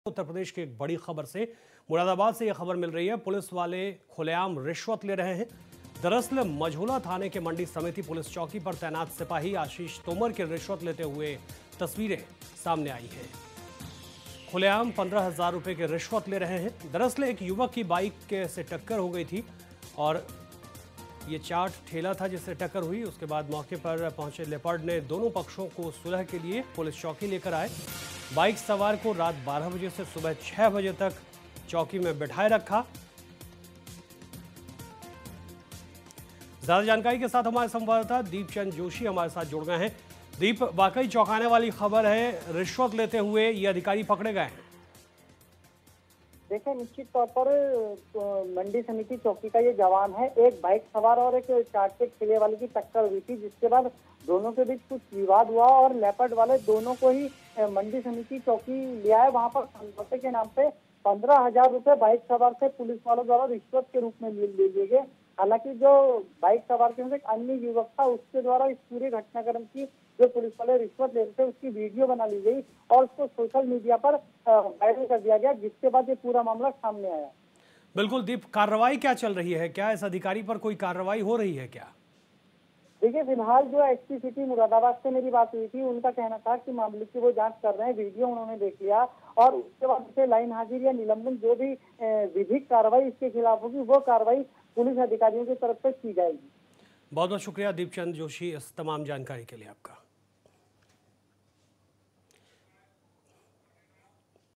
उत्तर प्रदेश की एक बड़ी खबर से मुरादाबाद से यह खबर मिल रही है। पुलिस वाले खुलेआम रिश्वत ले रहे हैं। दरअसल मझौला थाने के मंडी समिति पुलिस चौकी पर तैनात सिपाही आशीष तोमर की रिश्वत लेते हुए तस्वीरें सामने आई हैं। खुलेआम 15,000 रुपए की रिश्वत ले रहे हैं। दरअसल एक युवक की बाइक से टक्कर हो गई थी और ये चाट ठेला था जिससे टक्कर हुई। उसके बाद मौके पर पहुंचे लेपर्ड ने दोनों पक्षों को सुलह के लिए पुलिस चौकी लेकर आए। बाइक सवार को रात 12 बजे से सुबह 6 बजे तक चौकी में बिठाए रखा। ज्यादा जानकारी के साथ हमारे संवाददाता दीपचंद जोशी हमारे साथ जुड़ गए हैं। दीप, वाकई चौंकाने वाली खबर है, रिश्वत लेते हुए ये अधिकारी पकड़े गए हैं। देखिए, निश्चित तौर पर मंडी समिति चौकी का ये जवान है। एक बाइक सवार और एक चाट के ठेले वाले की टक्कर हुई थी, जिसके बाद दोनों के बीच कुछ विवाद हुआ और लेपर्ड वाले दोनों को ही मंडी समिति चौकी ले आए। वहां पर समझौते के नाम पे 15,000 रुपए बाइक सवार से पुलिस वालों द्वारा रिश्वत के रूप में ले लिए गए। हालांकि जो बाइक सवार के एक अन्य युवक था, उसके द्वारा इस पूरे घटनाक्रम की जो पुलिस वाले रिश्वत ले रहे थे उसकी वीडियो बना ली गई और उसको सोशल मीडिया पर वायरल कर दिया गया, जिसके बाद ये पूरा मामला सामने आया। बिल्कुल दीप, कार्रवाई क्या चल रही है? क्या इस अधिकारी पर कोई कार्रवाई हो रही है क्या? देखिए, फिलहाल जो एसपी सिटी मुरादाबाद से मेरी बात हुई थी, उनका कहना था कि मामले की वो जांच कर रहे हैं। वीडियो उन्होंने देख लिया और उसके बाद उसे लाइन हाजिर या निलंबन जो भी विधिक कार्रवाई इसके खिलाफ होगी वो कार्रवाई पुलिस अधिकारियों की तरफ से की जाएगी। बहुत बहुत शुक्रिया दीपचंद जोशी इस तमाम जानकारी के लिए आपका।